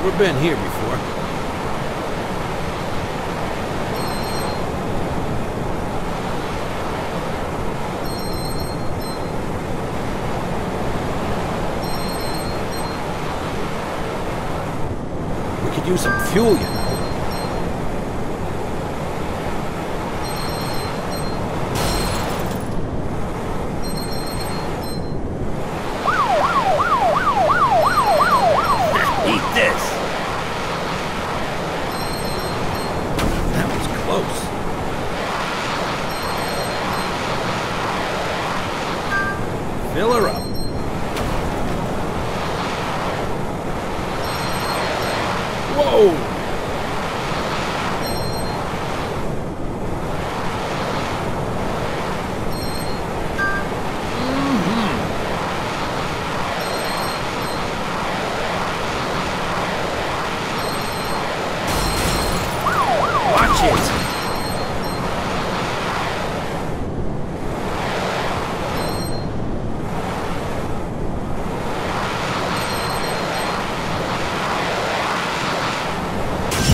Never been here before. We could use some fuel, you know. Eat this! That was close. Fill her up. Whoa! Watch it!